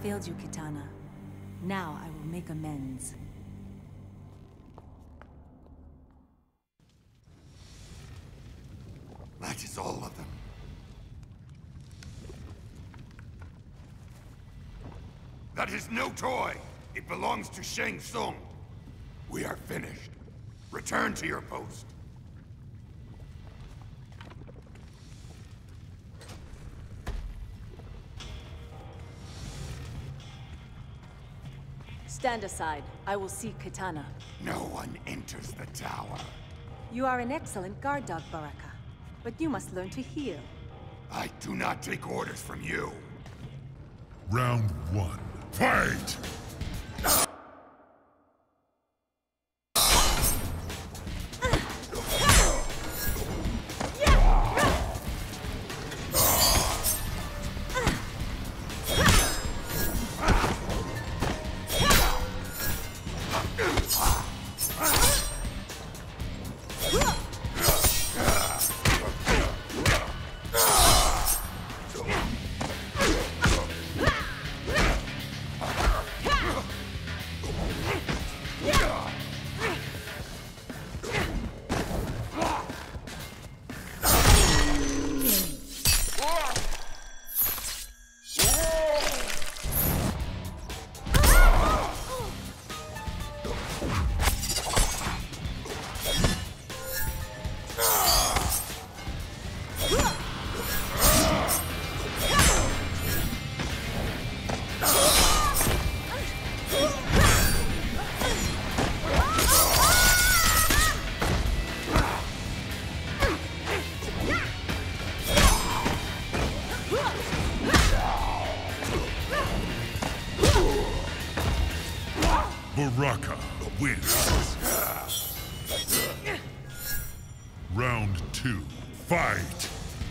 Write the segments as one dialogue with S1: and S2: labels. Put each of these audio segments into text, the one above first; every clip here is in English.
S1: failed you, Kitana. Now I will make amends.
S2: That is all of them. That is no toy! It belongs to Shang Tsung. We are finished. Return to your post.
S1: Stand aside. I will seek Kitana.
S2: No one enters the tower.
S1: You are an excellent guard dog, Baraka. But you must learn to heal.
S2: I do not take orders from you.
S3: Round 1. Fight! Baraka wins. Round 2. Fight!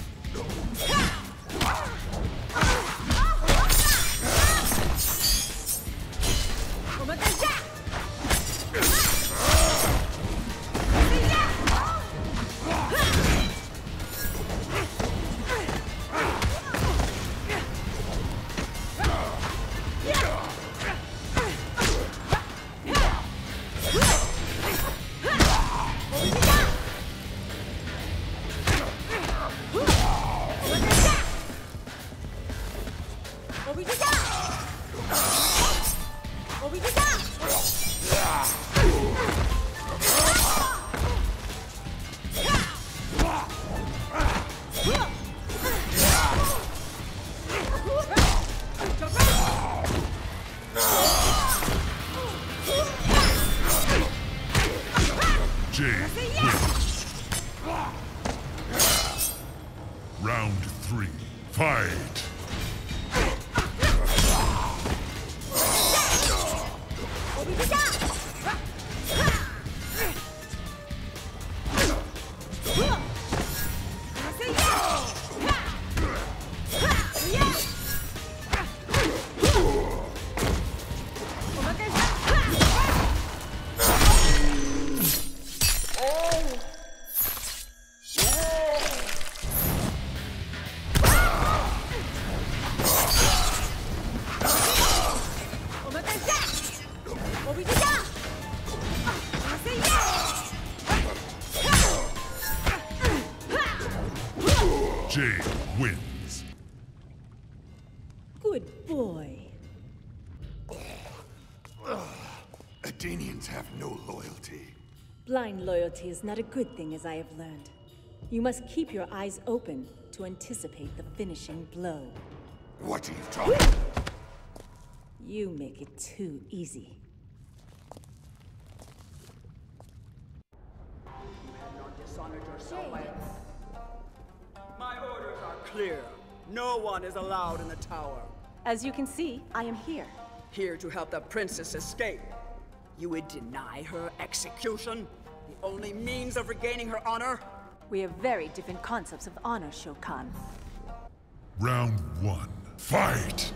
S3: Jade wins. Round 3. Fight! Jade wins.
S1: Good boy.
S2: Athenians have no loyalty.
S1: Blind loyalty is not a good thing, as I have learned. You must keep your eyes open to anticipate the finishing blow.
S2: What are you talking?
S1: You make it too easy.
S4: My orders are clear. No one is allowed in the tower.
S1: As you can see, I am here.
S4: Here to help the princess escape. You would deny her execution? The only means of regaining her honor?
S1: We have very different concepts of honor, Shokan.
S3: Round 1. Fight!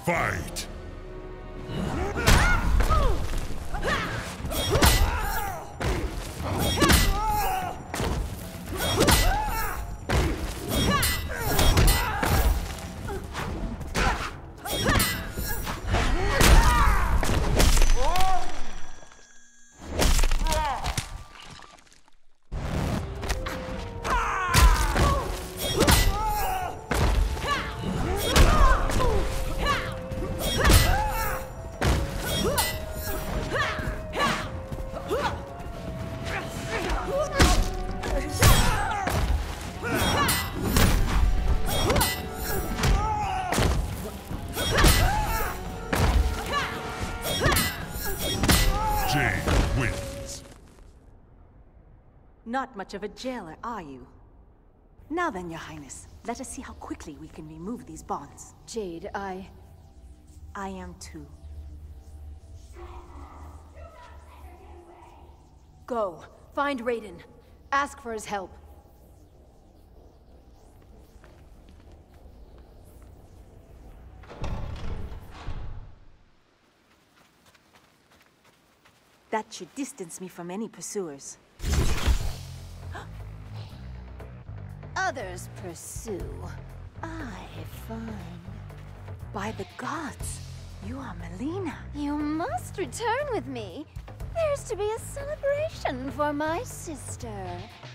S3: Fight! Jade wins.
S1: Not much of a jailer, are you? Now then, Your Highness, let us see how quickly we can remove these bonds.
S5: Jade, I
S1: am too.
S5: Go. Find Raiden. Ask for his help.
S1: That should distance me from any pursuers.
S6: Others pursue. I find.
S1: By the gods, you are Melina.
S6: You must return with me. There's to be a celebration for my sister.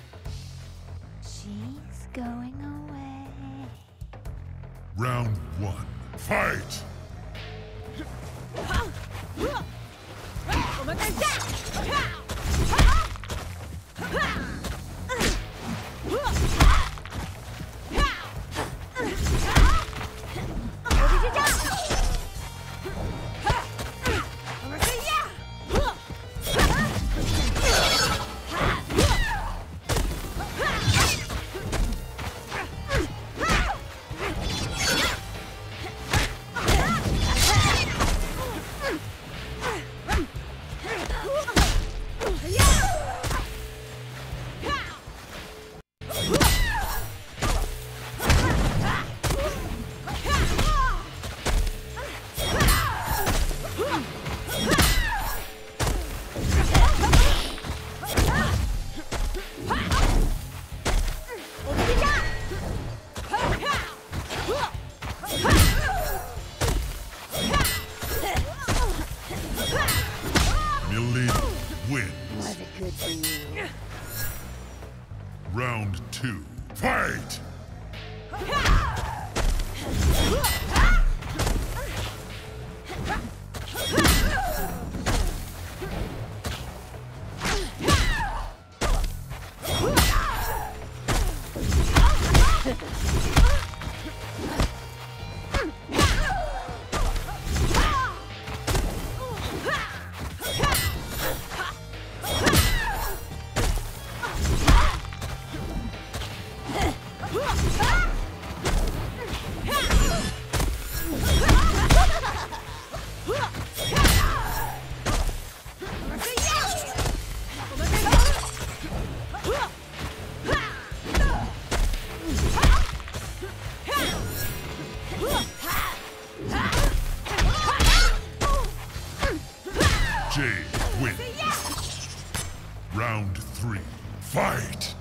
S6: She's going away.
S3: Round 1. Fight!
S6: Was it good for you?
S3: Round 2. Fight! Jade wins. Round 3. Fight!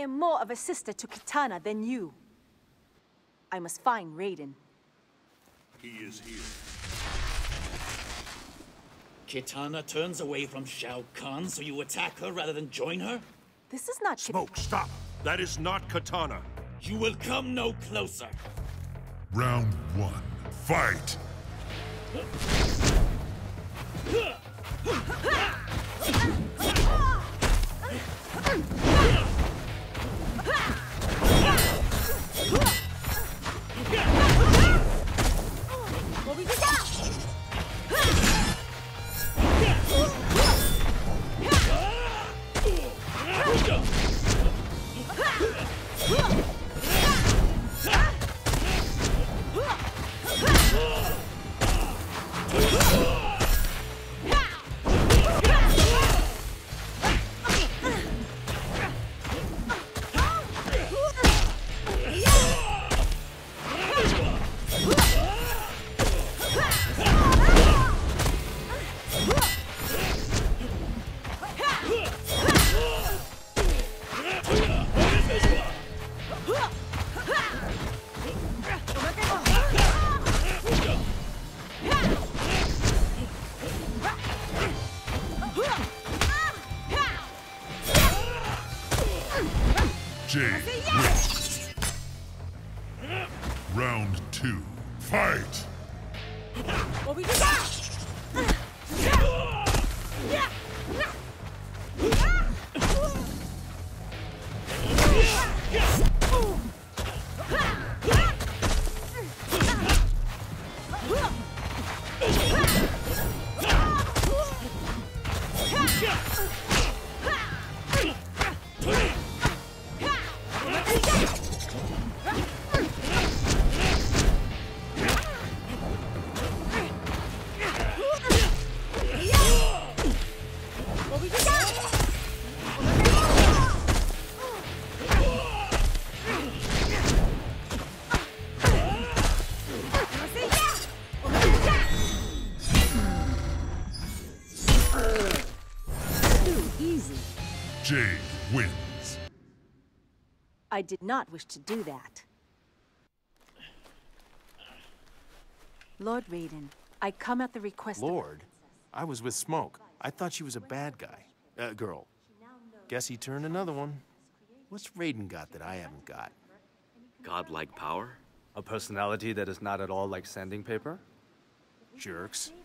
S1: am more of a sister to Kitana than you. I must find Raiden.
S7: He is here.
S8: Kitana turns away from Shao Kahn, so you attack her rather than join her?
S1: This is not
S7: Smoke, stop! That is not Katana.
S8: You will come no closer.
S3: Round 1. Fight! Jade wins. Round 2. Fight! Jade wins.
S1: I did not wish to do that. Lord Raiden, I come at the request
S9: Lord? I was with Smoke. I thought she was a bad guy. Girl. Guess he turned another one. What's Raiden got that I haven't got?
S10: Godlike power?
S11: A personality that is not at all like sanding paper?
S9: Jerks.